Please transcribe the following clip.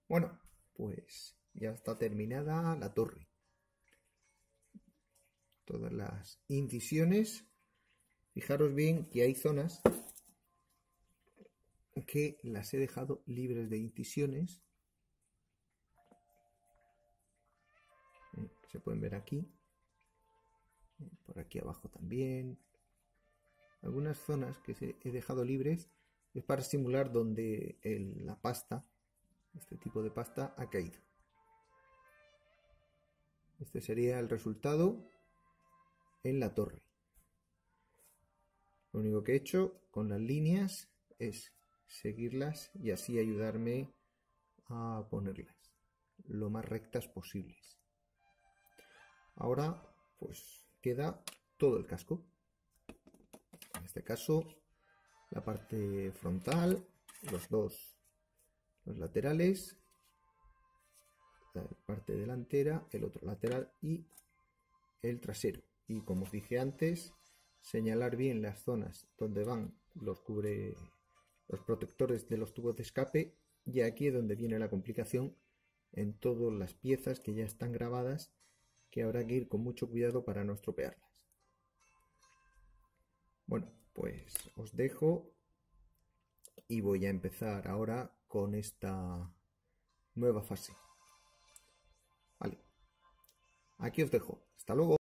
Bueno, pues ya está terminada la torre. Todas las incisiones. Fijaros bien que hay zonas que las he dejado libres de incisiones. Se pueden ver aquí. Por aquí abajo también. Algunas zonas que he dejado libres es para simular donde la pasta, este tipo de pasta, ha caído. Este sería el resultado en la torre. Lo único que he hecho con las líneas es seguirlas y así ayudarme a ponerlas lo más rectas posibles. Ahora pues queda todo el casco. En este caso la parte frontal, los laterales, la parte delantera, el otro lateral y el trasero. Y como os dije antes, señalar bien las zonas donde van los protectores de los tubos de escape, y aquí es donde viene la complicación en todas las piezas que ya están grabadas, que habrá que ir con mucho cuidado para no estropearlas. Bueno, pues os dejo y voy a empezar ahora con esta nueva fase. Vale, aquí os dejo. Hasta luego.